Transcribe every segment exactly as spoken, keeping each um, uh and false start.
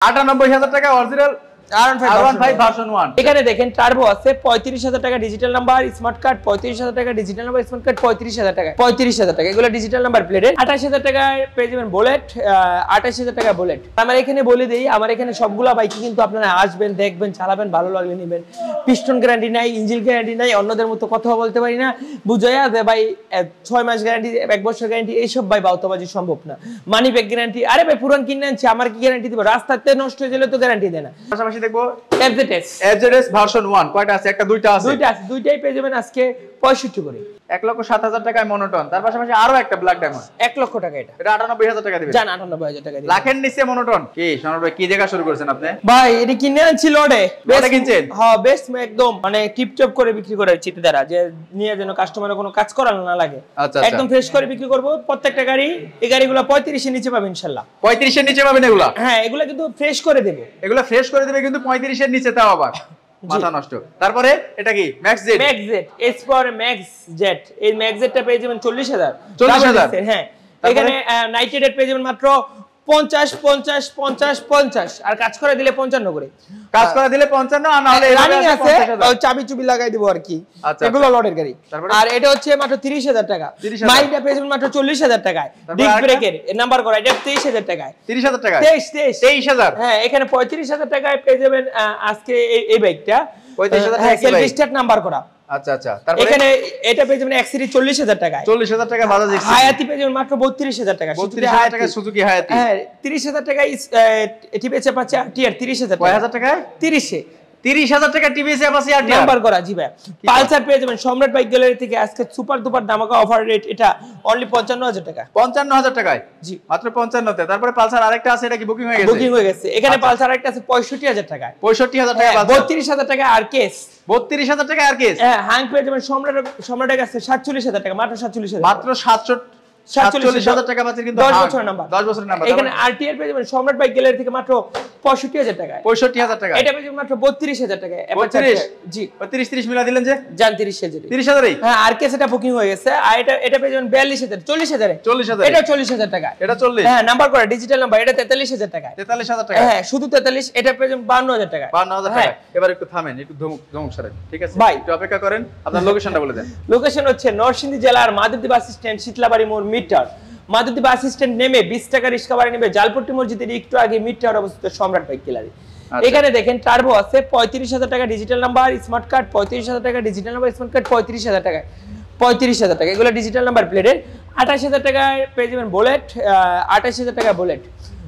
আটানব্বই হাজার টাকা original R one five version one. এখানে দেখেন টার্বো আছে পঁয়ত্রিশ হাজার টাকা ডিজিটাল নাম্বার, স্মার্ট কার্ড পঁয়ত্রিশ হাজার টাকা ডিজিটাল নাম্বার, স্মার্ট কার্ড পঁয়ত্রিশ হাজার টাকা পঁয়ত্রিশ হাজার টাকা এগুলো ডিজিটাল নাম্বার প্লেটের। আঠাশ হাজার টাকায় পেয়ে যাবেন বুলেট, আঠাশ হাজার টাকা বুলেট। আমার এখানে বলে দিই, আমার এখানে সবগুলা বাইকই কিন্তু আপনারা আসবেন, দেখবেন, চালাবেন, ভালো লাগলে নেবেন। পিস্টন গ্যারান্টি নাই, ইঞ্জিন গ্যারান্টি নাই, অন্যদের মতো কথা বলতে পারি না, বুঝাইয়া যে ভাই ছয় মাস গ্যারান্টি, এক বছর গ্যারান্টি, এইসব ভাই বাউতাবাজি সম্ভব না। মানি ব্যাক গ্যারান্টি, আরে ভাই পুরান কিনে আনছি, আমার কি গ্যারান্টি দিব? রাস্তাতে নষ্ট হয়ে গেলে তো গ্যারান্টি দেয় না। পাশাপাশি দেখবো এফজেডএস এফজেডএস ভার্সন ওয়ান, কয়টা আছে? একটা দুইটা আছে, দুইটা আছে, দুইটাই পেয়ে যাবেন আজকে পঁয়ষট্টি করে, এক লক্ষ সাত হাজার টাকায় মনোটন। তার পাশাপাশি আরো একটা ব্ল্যাক ডায়মন্ড, এক লক্ষ টাকা। এটা এটা আটানব্বই হাজার টাকা দিবেন, জান আটানব্বই হাজার টাকা দিবেন। লাখের নিচে মনোটন। কি সোনার ভাই, কি জায়গা শুরু করেছেন আপনি? ভাই এটা কিনে আনছি লড়ে, বেস্ট কিনছেন? হ্যাঁ বেস্ট, একদম মানে টিপটপ করে বিক্রি করে চিতে দ্বারা, যে নিয়ে যেন কাস্টমারের কোনো কাজ করানো না লাগে, একদম ফ্রেশ করে বিক্রি করব। প্রত্যেকটা গাড়ি, এই গাড়িগুলো পঁয়ত্রিশ এর নিচে পাবেন ইনশাআল্লাহ। পঁয়ত্রিশ এর নিচে পাবেন এগুলা? হ্যাঁ এগুলা কিন্তু ফ্রেশ করে দেব, এগুলা ফ্রেশ করে দেবে, কিন্তু পঁয়ত্রিশ এর নিচে তাও আবার মাথা নষ্ট। তারপরে এটা কি max Z? Max Z S for max Z, এই ম্যাক্স জেডটা পেয়ে যাবেন চল্লিশ হাজার। চল্লিশ হাজার? হ্যাঁ এখানে নাইনটি রেট পেয়ে যাবেন মাত্র পঞ্চাশ পঞ্চাশ পঞ্চাশ পঞ্চাশ, আর কাজ করে দিলে পঞ্চান্ন করে। কাজ করে দিলে পঞ্চান্ন, আর না হলে রানিং আছে, চাবি চুবি লাগাই দেব আর কি, এগুলো লটের গাড়ি। আর এটা হচ্ছে মাত্র তিরিশ হাজার টাকা। মাইটা পেয়ে যাবেন মাত্র চল্লিশ হাজার টাকায়, ডিস্ক ব্রেকের নাম্বার করা, এটা তেইশ হাজার টাকায়। তিরিশ হাজার টাকা? তেইশ তেইশ তেইশ হাজার? হ্যাঁ এখানে পঁয়ত্রিশ হাজার টাকায় পেয়ে যাবেন আজকে এই বাইকটা, পঁয়ত্রিশ হাজার টাকা সেলফ স্টার্ট নাম্বার করা। আচ্ছা আচ্ছা, তারপরে এখানে এটা পেয়ে যাবেন এক্স সিরিজ চল্লিশ হাজার টাকায়। চল্লিশ হাজার টাকা বাজাজ এক্স হায়াতি পেয়ে যাবেন মাত্র বত্রিশ হাজার টাকা। বত্রিশ হাজার টাকা সুজুকি হায়াতি। হ্যাঁ তিরিশ হাজার টাকায় এটি পেছে পাচ্ছে টিআর তিরিশ হাজার টাকা। কয় হাজার টাকায়? তিরিশ এ তিরিশ হাজার টাকা টিভিএস আছে আর নাম্বার করা। জি ভাই, পালসার পেয়ে যাবেন সম্রাট বাইক গ্যালারি থেকে আজকে সুপার দুপার ধামাকা অফার রেট, এটা অনলি পঞ্চান্ন হাজার টাকা। পঞ্চান্ন হাজার টাকায়? জি মাত্র পঞ্চান্ন তে। তারপরে পালসার আরেকটা আছে, এটা কি বুকিং হয়ে গেছে? বুকিং হয়ে গেছে। এখানে পালসার আরেকটা আছে পঁয়ষট্টি হাজার টাকা। পঁয়ষট্টি হাজার টাকা পালসার। বত্রিশ হাজার টাকা আর কেস। বত্রিশ হাজার টাকা আর কেস? হ্যাঁ হ্যাং পেয়ে যাবেন সম্রাট, সম্রাটের কাছে সাতচল্লিশ হাজার টাকা, মাত্র সাতচল্লিশ হাজার, মাত্র সাতষট্টি সাতচল্লিশ হাজার টাকা পাচ্ছেন, কিন্তু দশ বছরের নাম্বার, দশ বছরের নাম্বার। এখানে আরটিআর পেয়ে যাবেন সম্রাট বাইক গ্যালারি থেকে মাত্র পঁয়ষট্টি হাজার টাকা। পঁয়ষট্টি হাজার টাকা? এটা পেয়ে যাবেন মাত্র বত্রিশ হাজার টাকা। বত্রিশ? জি তিরিশ তিরিশ মিলা দিলেন যে, জান তিরিশ হাজার। তিরিশ হাজারই? হ্যাঁ আর কেস এটা বুকিং হয়ে গেছে। আর এটা এটা পেয়ে যাবেন বিয়াল্লিশ হাজার, চল্লিশ হাজার, চল্লিশ হাজার, এটা চল্লিশ হাজার টাকা। এটা চল্লিশ? হ্যাঁ নাম্বার করা ডিজিটাল নাম্বার, এটা তেতাল্লিশ হাজার টাকা। তেতাল্লিশ হাজার টাকা? হ্যাঁ শুধু তেতাল্লিশ। এটা পেয়ে যাবেন বান্ন হাজার টাকা। বান্ন হাজার টাকা। এবার একটু থামেন, একটু ধমক ধমক ছাড়েন, ঠিক আছে ভাই? একটু অপেক্ষা করেন, আপনার লোকেশনটা বলে দেন। লোকেশন হচ্ছে নরসিংদী জেলার মাধবদী বাস স্ট্যান্ড, শীতলাবাড়ি মোড় মিটার। মাধবদী বাস স্ট্যান্ড নেমে বিশ টাকা রিক্সা ভাড়া নেবে, জালপট্টি মসজিদের একটু আগে মিড টাওয়ার অবস্থিত সম্রাট বাইক গ্যালারি। এখানে দেখেন টার্বো আছে পঁয়ত্রিশ হাজার টাকা ডিজিটাল নাম্বার, স্মার্ট কার্ড পঁয়ত্রিশ হাজার টাকা ডিজিটাল নাম্বার, স্মার্ট কার্ড পঁয়ত্রিশ হাজার টাকা পঁয়ত্রিশ হাজার টাকা এগুলো ডিজিটাল নাম্বার প্লেটের। আঠাশ হাজার টাকায় পেয়ে যাবেন বুলেট, আঠাশ হাজার টাকা বুলেট,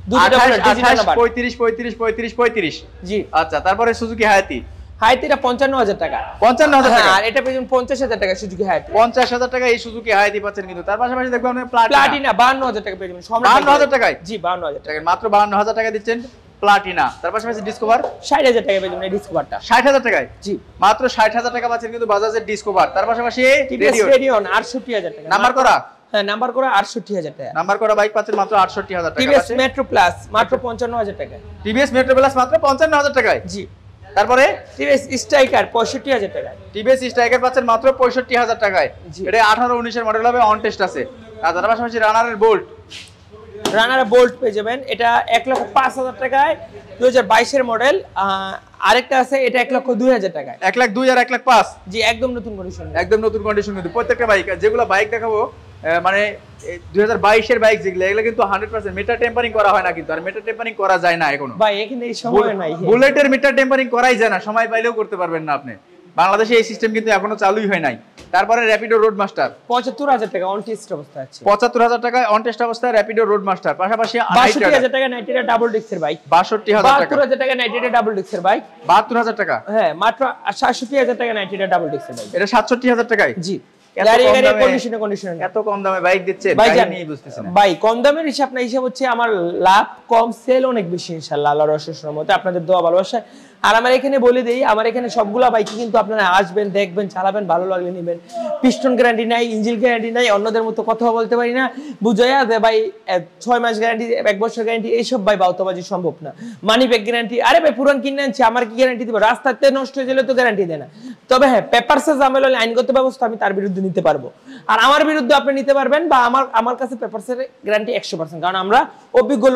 পঁয়ত্রিশ পঁয়ত্রিশ পঁয়ত্রিশ পঁয়ত্রিশ। জি আচ্ছা, তারপরে সুজুকি হায়াতি? হায়াতিটা পঞ্চান্ন হাজার টাকা। পঞ্চান্ন হাজার টাকা? আর এটা পেয়েছেন পঞ্চাশ হাজার টাকা সুজুকি হায়াতি। পঞ্চাশ হাজার টাকা এই সুজুকি হায়াতি পাচ্ছেন, কিন্তু তার পাশাপাশি দেখবেন আপনি প্লাটিনা বাহান্ন হাজার টাকা পেয়ে যাবেন। বাহান্ন হাজার টাকায়? জি বাহান্ন হাজার টাকা, মাত্র বাহান্ন হাজার টাকা দিচ্ছেন প্লাটিনা। তার পাশাপাশি ডিসকভার ষাট হাজার টাকা পেয়ে যাবেন। এই ডিসকভারটা ষাট হাজার টাকায়? জি মাত্র ষাট হাজার টাকা পাচ্ছেন কিন্তু বাজাজের ডিসকভার। তার পাশাপাশি রেডিয়ন আটষট্টি হাজার টাকা নাম্বার করা। হ্যাঁ নাম্বার করা আটষট্টি হাজার টাকা। নাম্বার করা বাইক পাচ্ছেন মাত্র আটষট্টি হাজার টাকা। টিভিএস মেট্রো প্লাস মাত্র পঞ্চান্ন হাজার টাকা। টিভিএস মেট্রো প্লাস মাত্র পঞ্চান্ন হাজার টাকায়? জি। তারপরে টিভিএস স্ট্রাইকার পঁয়ষট্টি হাজার টাকা। টিভিএস স্ট্রাইকার পাচ্ছেন মাত্র পঁয়ষট্টি হাজার টাকায়। এটা আঠারো উনিশ এর মডেল হবে, অন টেস্ট আছে। আর তার পাশাপাশি রানারের বোল্ট, রানার বোল্ট পেয়ে যাবেন, এটা এক লক্ষ পাঁচ হাজার টাকায়, দুই হাজার বাইশ এর মডেল। আরেকটা আছে এটা এক লক্ষ দুই হাজার টাকায়। এক লাখ দুই আর এক লাখ পাঁচ? জি একদম নতুন কন্ডিশন, একদম নতুন কন্ডিশন। কিন্তু প্রত্যেকটা বাইক, যেগুলো বাইক দেখাবো মানে দুই হাজার বাইশ এর বাইক যেগুলো, এগুলো কিন্তু হান্ড্রেড পার্সেন্ট মিটার টেম্পারিং করা হয় না, কিন্তু আর মিটার টেম্পারিং করা যায় না এখনো ভাই, এখানে এই সময় নাই। বুলেটের মিটার টেম্পারিং করাই যায় না, সময় পাইলেও করতে পারবেন না আপনি। বাংলাদেশে এই সিস্টেম কিন্তু এখনো চালুই হয় নাই। তারপরে র্যাপিডো রোড মাস্টার পঁচাত্তর হাজার টাকা অন টেস্ট অবস্থায় আছে। পঁচাত্তর হাজার টাকায় অন টেস্ট অবস্থায় র্যাপিডো রোড মাস্টার। পাশাপাশি বাষট্টি হাজার টাকা নাইট্রিটা ডাবল ডিস্কের বাইক। বাষট্টি হাজার টাকা। বাহাত্তর হাজার টাকা নাইট্রিটা ডাবল ডিস্কের বাইক। বাহাত্তর হাজার টাকা? হ্যাঁ মাত্র সাতষট্টি হাজার টাকা নাইট্রিটা ডাবল ডিস্কের বাইক। এটা সাতষট্টি হাজার টাকায়? জি। গাড়ি গাড়ি কন্ডিশনে কন্ডিশনে এত কম দামে বাইক দিচ্ছেন, ভাই জানি বুঝতেছেন না ভাই। কম দামের হিসাব না, হিসাব হচ্ছে আমার লাভ কম, সেল অনেক বেশি ইনশাআল্লাহ আল্লাহর অশেষ রহমতে, আপনাদের দোয়া ভালোবাসা। আর আমার এখানে বলে দেই, আমার এখানে সবগুলা বাইকই কিন্তু আপনারা আসবেন, দেখবেন, চালাবেন, ভালো লাগলে নেবেন। পিস্টন গ্যারান্টি নাই, ইঞ্জিন গ্যারান্টি নাই, অন্যদের মতো কথা বলতে পারি না, বুঝাইয়া যে ভাই ছয় মাস গ্যারান্টি, এক বছর গ্যারান্টি, এইসব ভাই বাউতাবাজি সম্ভব না। মানি ব্যাক গ্যারান্টি, আরে ভাই পুরান কিনে আনছি, আমার কি গ্যারান্টি দিব? রাস্তাতে নষ্ট হয়ে গেলে তো গ্যারান্টি দেয় না। তবে হ্যাঁ পেপারসে ঝামেলা হলে আইনগত ব্যবস্থা আমি তার বিরুদ্ধে নিতে পারবো, আর আমার বিরুদ্ধে আপনি নিতে পারবেন, বা আমার আমার কাছে পেপারসের গ্যারান্টি একশো পার্সেন্ট, কারণ আমরা অভিজ্ঞ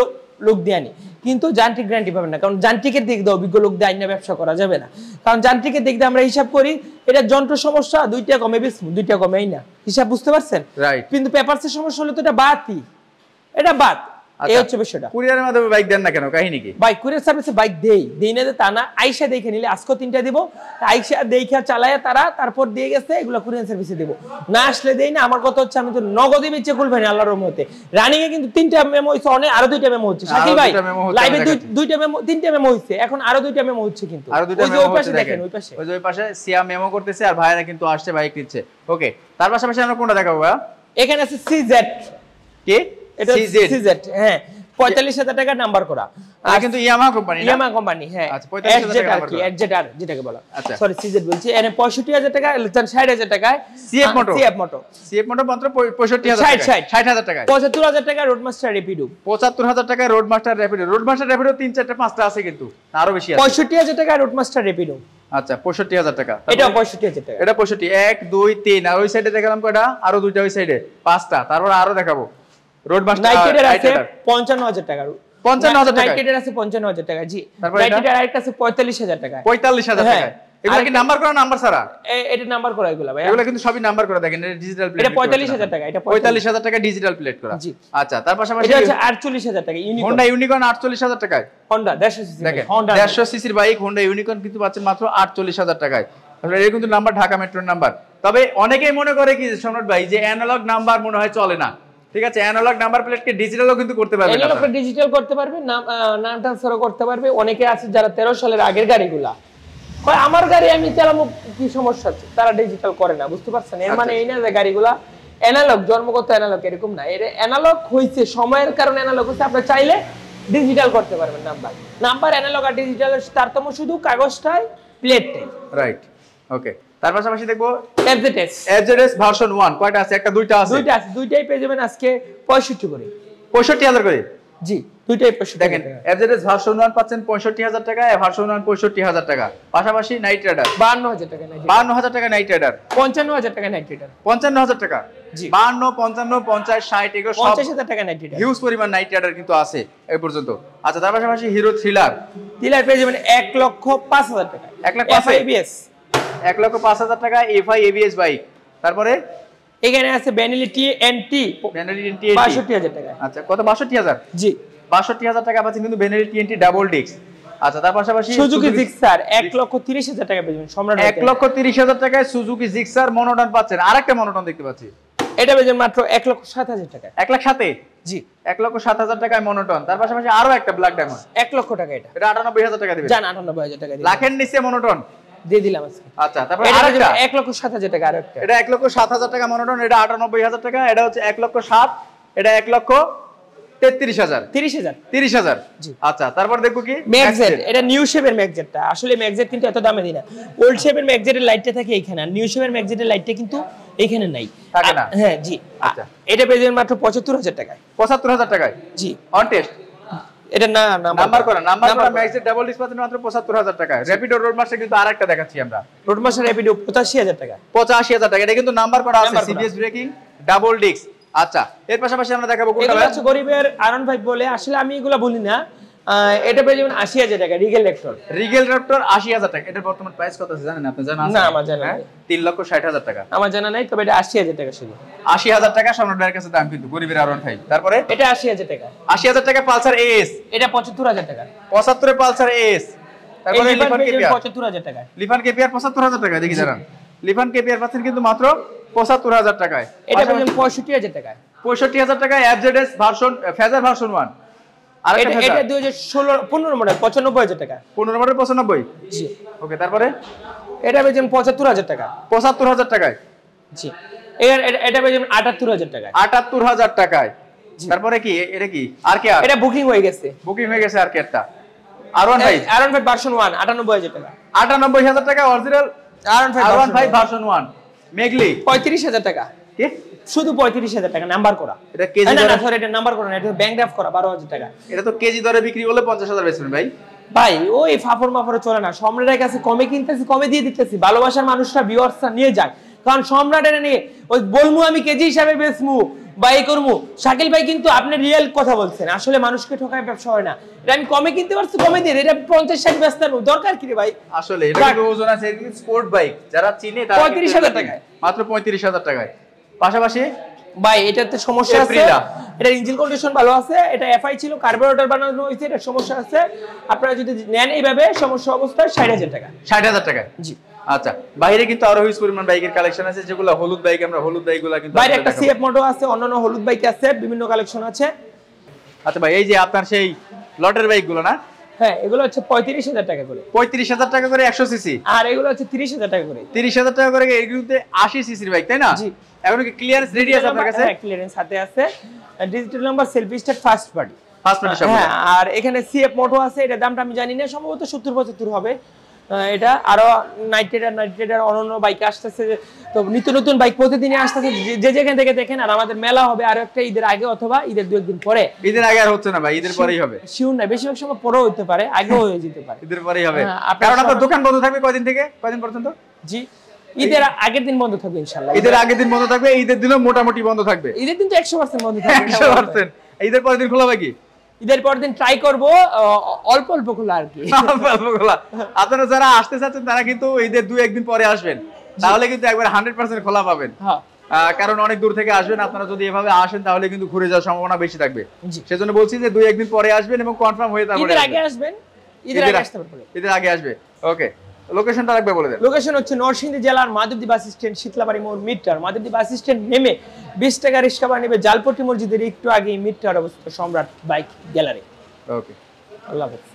লোক দিয়ে আনি, কিন্তু যান্ত্রিক গ্যারান্টি পাবেন না, কারণ যান্ত্রিকের দিক দিয়ে অভিজ্ঞ লোক দিয়ে আইনা ব্যবসা করা যাবে না, কারণ যান্ত্রিকের দিক দিয়ে আমরা হিসাব করি এটা যন্ত্র সমস্যা দুইটা কমে বেশ দুইটা কমেই না, হিসাব বুঝতে পারছেন? রাইট। কিন্তু পেপারসের সমস্যা হলে তো এটা বাদই, এটা বাদ। এই হচ্ছে বিষয়টা। কুরিয়ারের মাধ্যমে বাইক দেন না কেন, কাহিনী কি? বাইক কুরিয়ার সার্ভিসে বাইক দেই দেই না তা না, আইসা দেখে নিলে আজকে তিনটা দিব, আইসা দেখা চালায়া তারা তারপর দিয়ে গেছে, এগুলো কুরিয়ার সার্ভিসে দিব, না আসলে দেই না। আমার কথা হচ্ছে আমি তো নগদে বেচে খুলবেন আল্লাহর রহমতে। রানিং এ কিন্তু তিনটা মেমো হইছে, অনেক আরো দুইটা মেমো হচ্ছে শাকিল ভাই, লাইভে দুইটা মেমো তিনটা মেমো হইছে, এখন আরো দুইটা মেমো হচ্ছে, কিন্তু আরো দুইটা মেমো হচ্ছে, দেখেন ওই পাশে ওই যে ওই পাশে সিয়া মেমো করতেছে আর ভাইরা কিন্তু আসছে বাইক নিচ্ছে। ওকে, তার পাশাপাশি আমরা কোনটা দেখাবো ভাই? এখানে আছে সিজেড। কি? এটা সিজেড, হ্যাঁ পঁয়তাল্লিশ হাজার টাকা নাম্বার করা, আর কিন্তু ইয়ামাহা কোম্পানি, না ইয়ামাহা কোম্পানি, হ্যাঁ আচ্ছা পঁয়তাল্লিশ হাজার টাকা নাম্বার করা, এজেড যেটাকে বলা, সরি সিজেড বলছি। এনে পঁয়ষট্টি হাজার টাকা, ষাট হাজার টাকায় CF moto, CF moto CF moto মাত্র পঁয়ষট্টি হাজার টাকা, ষাট হাজার টাকা, পঁচাত্তর হাজার টাকা রোডমাস্টার র্যাপিডো, পঁচাত্তর হাজার টাকা রোডমাস্টার র্যাপিডো। রোডমাস্টার র্যাপিডো তিন চারটা পাঁচটা আছে, কিন্তু আরো বেশি আছে। পঁয়ষট্টি হাজার টাকা রোডমাস্টার র্যাপিডো, আচ্ছা পঁয়ষট্টি হাজার টাকা, এটা পঁয়ষট্টি হাজার টাকা, এটা পঁয়ষট্টি, এক দুই তিন, আর ওই সাইডে দেখালাম কয়টা, আরো দুইটা ওই সাইডে পাঁচটা, তারপর আরো দেখাবো। রোডমাস্টার নাইটেডের আছে পঞ্চান্ন হাজার টাকা, পঞ্চান্ন হাজার টাকা, নাইটেডের আছে পঞ্চান্ন হাজার টাকা, জি। নাইটেডের আরেকটা আছে পঁয়তাল্লিশ হাজার টাকা, পঁয়তাল্লিশ হাজার টাকা। এগুলা কি নাম্বার করা, নাম্বার ছাড়া? এটা নাম্বার করা, এগুলা ভাই এগুলা কিন্তু সবই নাম্বার করা, দেখেন এটা ডিজিটাল প্লেট, এটা পঁয়তাল্লিশ হাজার টাকা, এটা পঁয়তাল্লিশ হাজার টাকা ডিজিটাল প্লেট করা, জি। আচ্ছা তার পাশাপাশি এটা হচ্ছে আটচল্লিশ হাজার টাকা ইউনিকর্ন, হোন্ডা ইউনিকর্ন আটচল্লিশ হাজার টাকায়, হোন্ডা দেড়শো সিসি, দেখেন দেড়শো সিসির বাইক হোন্ডা ইউনিকর্ন কিন্তু পাচ্ছেন মাত্র আটচল্লিশ হাজার টাকায়। আসলে এটা কিন্তু নাম্বার ঢাকা মেট্রোর নাম্বার। তবে অনেকেই মনে করে কি সম্রাট ভাই যে অ্যানালগ নাম্বার মনে হয় চলে না, ঠিক আছে, অ্যানালগ নাম্বার প্লেটকে ডিজিটালও কিন্তু করতে পারবে, অ্যানালগটা ডিজিটাল করতে পারবে, নাম নাম ট্রান্সফারও করতে পারবে। অনেকে আছে যারা তেরো সালের আগের গাড়িগুলা কয় আমার গাড়ি আমি চালাবো, কি সমস্যা আছে, তারা ডিজিটাল করে না, বুঝতে পারছেন? এর মানে এই না যে গাড়িগুলা অ্যানালগ জন্মগত অ্যানালগ এরকম না, এর অ্যানালগ হইছে সময়ের কারণে অ্যানালগ হইছে, আপনি চাইলে ডিজিটাল করতে পারবেন নাম্বার। নাম্বার অ্যানালগ আর ডিজিটালের তারতম্য শুধু কাগজটাই প্লেটটাই, রাইট। ওকে, তার পাশাপাশি দেখবো এফজেডএস, এফজেডএস ভার্সন ওয়ান, কয়টা আছে? একটা দুইটা আছে, দুইটা আছে, দুইটাই পেয়ে যাবেন আজকে পঁয়ষট্টি করে, পঁয়ষট্টি হাজার করে, জি দুইটাই পঁয়ষট্টি। দেখেন এফজেডএস ভার্সন ওয়ান পাচ্ছেন পঁয়ষট্টি হাজার টাকা, ভার্সন ওয়ান পঁয়ষট্টি হাজার টাকা, পাশাপাশি নাইট রাইডার বাহান্ন হাজার টাকা, বাহান্ন হাজার টাকা নাইট রাইডার, পঞ্চান্ন হাজার টাকা নাইট রাইডার, পঞ্চান্ন হাজার টাকা, জি বাহান্ন পঞ্চান্ন পঞ্চাশ ষাট এগুলো সব পঞ্চাশ হাজার টাকা নাইট রাইডার, হিউজ পরিমাণ নাইট রাইডার কিন্তু আছে এই পর্যন্ত। আচ্ছা তার পাশাপাশি হিরো থ্রিলার, থ্রিলার পেয়ে যাবেন এক লক্ষ পাঁচ হাজার টাকা, এক লাখ পাঁচ এবিএস এক লক্ষ পাঁচ হাজার টাকা এফআই এবিএস বাইক। তারপরে এখানে আছে বেনেলি টিএনটি বাষট্টি হাজার টাকা, আচ্ছা কত? বাষট্টি হাজার, জি বাষট্টি হাজার টাকা পাচ্ছেন কিন্তু বেনেলি টিএনটি ডাবল ডিস্ক। আচ্ছা তার পাশাপাশি সুজুকি জিক্সার এক লক্ষ তিরিশ হাজার টাকা পেয়ে যাবেন, সম্রাট এক লক্ষ তিরিশ হাজার টাকায় সুজুকি জিক্সার মনোটন পাচ্ছেন। আরেকটা মনোটন দেখতে পাচ্ছি, এটা পেয়ে যাবেন মাত্র এক লক্ষ সাত হাজার টাকা, এক লাখ সাতে, জি এক লক্ষ সাত হাজার টাকায় মনোটন। তার পাশাপাশি আরো একটা ব্ল্যাক ডায়মন্ড এক লক্ষ টাকা, এটা এটা আটানব্বই হাজার টাকা দিবেন, জান আটানব্বই হাজার টাকা লাখের নিচে মনোটন দিয়ে দিলাম আজকে। আচ্ছা তারপরে আরেকটা এক লক্ষ সাত হাজার টাকা, আরেকটা এটা এক লক্ষ সাত হাজার টাকা মনোটন, এটা আটানব্বই হাজার টাকা, এটা হচ্ছে এক লক্ষ সাত, এটা এক লক্ষ তেত্রিশ হাজার, তিরিশ হাজার, তিরিশ হাজার, আচ্ছা তারপর দেখবো কি ম্যাগজেট, এটা নিউ শেপের ম্যাগজেটটা, আসলে ম্যাগজেট কিন্তু এত দামে দিই না, ওল্ড শেপের ম্যাগজেটের লাইটটা থাকে এইখানে, আর নিউ শেপের ম্যাগজেটের লাইটটা কিন্তু এইখানে নাই, থাকে না, হ্যাঁ জি। আচ্ছা এটা পেয়ে যাবেন মাত্র পঁচাত্তর হাজার টাকায়, পঁচাত্তর হাজার টাকায়, জি অন টেস্ট, এটা না নাম্বার করা, নাম্বার করা ম্যাগজেট ডাবল ডিস্ক পাচ্ছেন মাত্র পঁচাত্তর হাজার টাকায়। র্যাপিডো রোড মাস্টার কিন্তু আরেকটা দেখাচ্ছি আমরা, রোড মাস্টার র্যাপিডো পঁচাশি হাজার টাকা, পঁচাশি হাজার টাকা, এটা কিন্তু নাম্বার করা আছে, সিবিএস ব্রেকিং ডাবল ডিস্ক। আচ্ছা এর পাশাপাশি আমরা দেখাবো কোনটা? এগুলো হচ্ছে গরিবের আরন ভাই বলে, আসলে আমি এগুলা বলি না, এটা পেয়ে যাবেন আশি হাজার টাকা, রিগেল র্যাপটর, রিগেল র্যাপটর আশি হাজার টাকা। এটার বর্তমান প্রাইস কত আছে জানেন আপনি? জানা আছে? না আমার জানা নাই, তিন লক্ষ ষাট হাজার টাকা, আমার জানা নাই, তবে এটা আশি হাজার টাকা শুধু, আশি হাজার টাকা সম্রাট ভাইয়ের কাছে দাম কিন্তু গরিবের আরন ভাই। তারপরে এটা আশি হাজার টাকা, আশি হাজার টাকা পালসার এস, এটা পঁচাত্তর হাজার টাকা, পঁচাত্তর এ পালসার এস। তারপরে লিফান কেপিআর পঁচাত্তর হাজার টাকা, লিফান কেপিআর পঁচাত্তর হাজার টাকা, দেখি জানান লিফান কেপিআর পাচ্ছেন কিন্তু মাত্র পঁচাত্তর হাজার টাকায়। এটা পেয়ে যাবেন পঁয়ষট্টি হাজার টাকা, পঁয়ষট্টি হাজার টাকায় FZS version fazer version one, আর এটা এটা দুই হাজার ষোলো পনেরো মডেল পঁচানব্বই হাজার টাকা, পনেরো মডেল পঁচানব্বই, জি ওকে। তারপরে এটা পেয়ে যাবেন পঁচাত্তর হাজার টাকা, পঁচাত্তর হাজার টাকায়, জি। এটা এটা পেয়ে যাবেন আটাত্তর হাজার টাকা, আটাত্তর হাজার টাকায়। তারপরে কি এটা কি আর কে? এটা বুকিং হয়ে গেছে, বুকিং হয়ে গেছে আর কে একটা R one five, R one five version one আটানব্বই হাজার টাকা, আটানব্বই হাজার টাকা original R one five R one five version one মেগলি, পঁয়ত্রিশ হাজার টাকা, কি শুধু পঁয়ত্রিশ হাজার টাকা নাম্বার করা, এটা কেজি না না দরে, সরি এটা নাম্বার করা না, এটা ব্যাংক ড্রাফট করা বারো হাজার টাকা। এটা তো কেজি দরে বিক্রি করলে পঞ্চাশ হাজার বেচবেন ভাই। ভাই ওই ফাফর মাফরে চলে না, সম্রাটের কাছে কমে কিনতেছি, কমে দিয়ে দিতেছি, ভালোবাসার মানুষরা ভিউয়ার্সরা নিয়ে যাক, কারণ সম্রাটের নিয়ে ওই বলমু আমি কেজি হিসাবে বেচমু, বাই করবো। শাকিল ভাই কিন্তু আপনি রিয়েল কথা বলছেন, আসলে মানুষকে ঠকায় ব্যবসা হয় না। এটা আমি কমে কিনতে পারছি, কমে দিয়ে এটা পঞ্চাশ ষাট ব্যস্ত দরকার কি রে ভাই? আসলে এটা কিন্তু ওজন আছে, স্পোর্ট বাইক যারা চিনে তারা পঁয়ত্রিশ হাজার টাকায়, মাত্র পঁয়ত্রিশ হাজার টাকায়। পাশাপাশি ভাই এটাতে সমস্যা আছে, এটা ইঞ্জিন কন্ডিশন ভালো আছে, এটা এফআই ছিল, কার্বোরেটর বানানো হয়েছে, এটা সমস্যা আছে। আপনারা যদি নেন এইভাবে সমস্যা অবস্থায় ষাট হাজার টাকা। ষাট হাজার টাকা, জি। আচ্ছা, বাইরে কিন্তু আরো হিউজ পরিমাণ বাইকের কালেকশন আছে, যেগুলো হলুদ বাইক, আমরা হলুদ বাইকগুলো কিন্তু বাইরে একটা সিএফ মোটো আছে, অন্যান্য হলুদ বাইক আছে, বিভিন্ন কালেকশন আছে। আচ্ছা ভাই, এই যে আপনার সেই লটের বাইকগুলো না? হ্যাঁ, এগুলো হচ্ছে পঁয়ত্রিশ হাজার টাকা করে। পঁয়ত্রিশ হাজার টাকা করে একশো সিসি, আর এগুলো হচ্ছে তিরিশ হাজার টাকা করে। তিরিশ হাজার টাকা করে, এগুলোতে আশি সিসির বাইক, তাই না? জি। এখন কি ক্লিয়ারেন্স রেডি আছে আপনার কাছে? হ্যাঁ, ক্লিয়ারেন্স হাতে আছে, digital number, selfie start, first party. First party সব। হ্যাঁ, আর এখানে সিএফ মোটো আছে, এটা দামটা আমি জানি না, সম্ভবত সত্তর পঁচাত্তর হবে। এটা আরো নাইট রাইডার নাইট রাইডার অন্যান্য বাইক আসতেছে, তো নিত্য নতুন বাইক প্রতিদিনই আসতেছে, যে যেখান থেকে দেখেন। আর আমাদের মেলা হবে আরো একটা ঈদের আগে অথবা ঈদের দু একদিন পরে। ঈদের আগে আর হচ্ছে না ভাই, ঈদের পরেই হবে। শিওর না, বেশিরভাগ সময় পরেও হতে পারে, আগেও হয়ে যেতে পারে। ঈদের পরেই হবে, কারণ আপনার দোকান বন্ধ থাকবে কয়দিন থেকে কয়দিন পর্যন্ত? জি, ঈদের আগের দিন বন্ধ থাকবে ইনশাআল্লাহ। ঈদের আগের দিন বন্ধ থাকবে, ঈদের দিনও মোটামুটি বন্ধ থাকবে। ঈদের দিন তো একশো পার্সেন্ট বন্ধ থাকবে। একশো পার্সেন্ট। ঈদের পরের দিন খোলা হবে কি? ঈদের পরের দিন ট্রাই করব অল্প অল্প খোলা আর কি। অল্প অল্প খোলা। আপনারা যারা আসতে চাচ্ছেন তারা কিন্তু ঈদের দুই একদিন পরে আসবেন, তাহলে কিন্তু একবার হান্ড্রেড পার্সেন্ট খোলা পাবেন। হ্যাঁ, কারণ অনেক দূর থেকে আসবেন আপনারা, যদি এভাবে আসেন তাহলে কিন্তু ঘুরে যাওয়ার সম্ভাবনা বেশি থাকবে। সেজন্য বলছি যে দুই একদিন পরে আসবেন এবং কনফার্ম হয়ে তারপরে ঈদের আগে আসবেন। ঈদের আগে আসতে পারবেন, ঈদের আগে আসবে। ওকে, লোকেশনটা রাখবে বলে দেন। লোকেশন হচ্ছে নরসিংদী জেলার মাধবদী বাস স্ট্যান্ড, শীতলাবাড়ি মোড়, মিডটার। মাধবদী বাস স্ট্যান্ড নেমে বিশ টাকা রিক্সা ভাড়া নেবে, জালপট্টি মসজিদের একটু আগে মিডটার অবস্থিত সম্রাট বাইক গ্যালারি। ওকে, আল্লাহ হাফেজ।